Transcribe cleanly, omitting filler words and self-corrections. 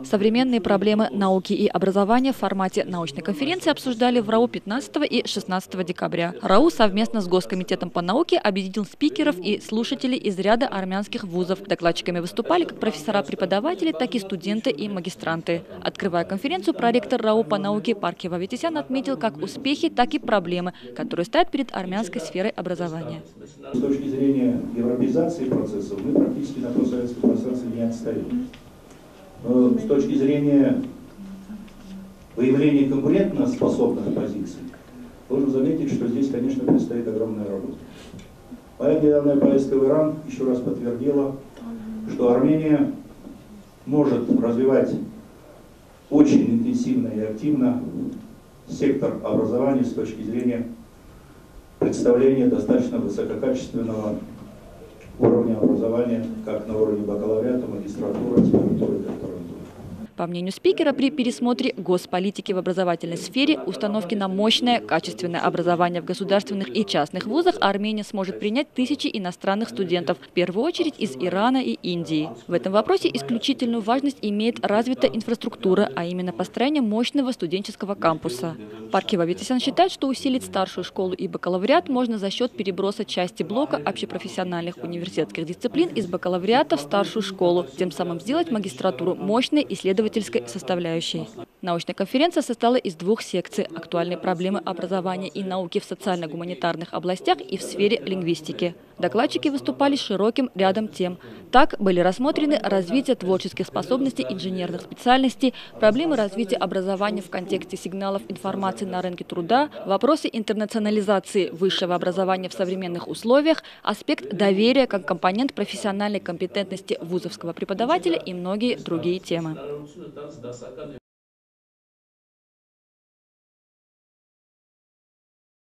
Современные проблемы науки и образования в формате научной конференции обсуждали в РАУ 15 и 16 декабря. РАУ совместно с Госкомитетом по науке объединил спикеров и слушателей из ряда армянских вузов. Докладчиками выступали как профессора-преподаватели, так и студенты и магистранты. Открывая конференцию, проректор РАУ по науке Парки Ваветисян отметил как успехи, так и проблемы, которые стоят перед армянской сферой образования. С точки зрения европеизации процессов мы практически на постсоветском пространстве не отстаем. Но с точки зрения выявления конкурентоспособных позиций, должен заметить, что здесь, конечно, предстоит огромная работа. Моя недавняя поездка в Иран еще раз подтвердила, что Армения может развивать очень интенсивно и активно сектор образования с точки зрения представления достаточно высококачественного уровня образования, как на уровне бакалавриата, магистратуры, аспирантуры и докторантуры. По мнению спикера, при пересмотре госполитики в образовательной сфере, установки на мощное, качественное образование в государственных и частных вузах, Армения сможет принять тысячи иностранных студентов, в первую очередь из Ирана и Индии. В этом вопросе исключительную важность имеет развитая инфраструктура, а именно построение мощного студенческого кампуса. Парки Ваветисян считает, что усилить старшую школу и бакалавриат можно за счет переброса части блока общепрофессиональных университетских дисциплин из бакалавриата в старшую школу, тем самым сделать магистратуру мощной исследовательской составляющей. Научная конференция состояла из двух секций – актуальные проблемы образования и науки в социально-гуманитарных областях и в сфере лингвистики. Докладчики выступали с широким рядом тем. Так были рассмотрены развитие творческих способностей инженерных специальностей, проблемы развития образования в контексте сигналов информации на рынке труда, вопросы интернационализации высшего образования в современных условиях, аспект доверия как компонент профессиональной компетентности вузовского преподавателя и многие другие темы.